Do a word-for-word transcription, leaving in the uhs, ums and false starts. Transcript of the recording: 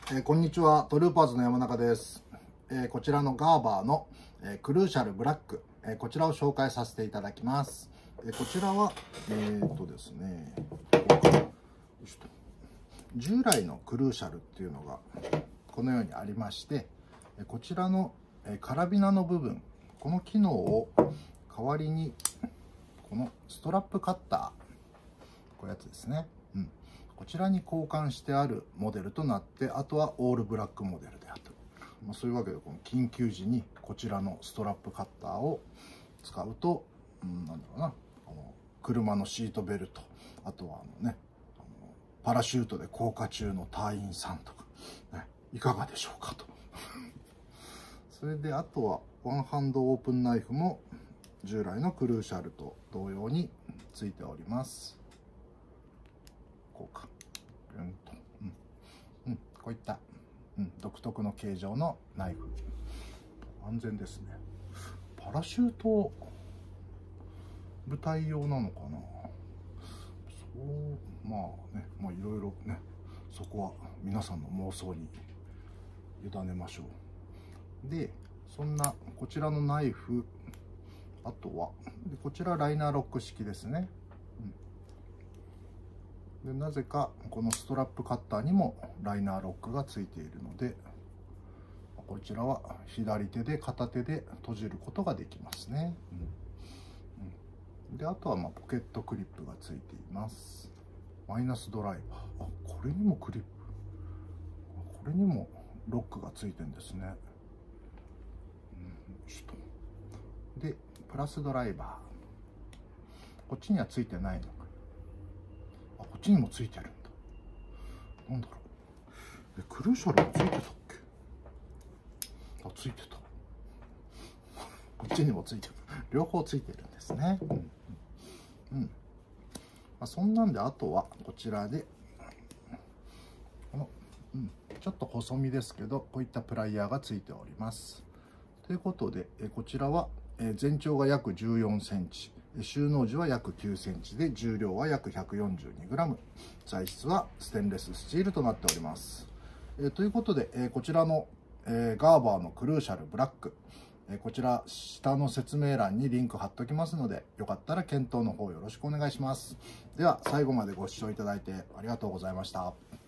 えー、こんにちは、トルーパーズの山中です。えー、こちらのガーバーの、えー、クルーシャルブラック、えー、こちらを紹介させていただきます。えー、こちらは、えー、っとですね、従来のクルーシャルっていうのがこのようにありまして、こちらのカラビナの部分、この機能を代わりにこのストラップカッター、こういうやつですね、うん、こちらに交換してあるモデルとなって、あとはオールブラックモデルであると、まあ、そういうわけで、この緊急時にこちらのストラップカッターを使うと、うん、なんだろうな、この車のシートベルト、あとはあのね、あのパラシュートで降下中の隊員さんとか、ね、いかがでしょうかと。それであとはワンハンドオープンナイフも従来のクルーシャルと同様についております。こうか、うんと、うんうん、こういった、うん、独特の形状のナイフ、安全ですね。パラシュート部隊用なのかな。そうまあね、まあいろいろね、そこは皆さんの妄想に委ねましょう。で、そんなこちらのナイフ、あとはでこちらライナーロック式ですね。うん、でなぜかこのストラップカッターにもライナーロックがついているので、こちらは左手で片手で閉じることができますね。うんうん、であとはまあポケットクリップがついています。マイナスドライバー、あ、これにもクリップ、これにもロックがついてるんですね。うん、でプラスドライバー、こっちにはついてないのか、あ、こっちにもついてるんだ。なんだろう、えクルーシャルもついてたっけ。あ、ついてた。こっちにもついてる、両方ついてるんですね。うん、うんまあ、そんなんで、あとはこちらでこの、うん、ちょっと細身ですけど、こういったプライヤーがついております。ということで、えこちらは全長が約じゅうよんセンチ、収納時は約きゅうセンチで、重量は約 ひゃくよんじゅうにグラム、材質はステンレススチールとなっております。えということで、えこちらの、えガーバーのクルーシャルブラック、えこちら下の説明欄にリンク貼っておきますので、よかったら検討の方よろしくお願いします。では最後までご視聴いただいてありがとうございました。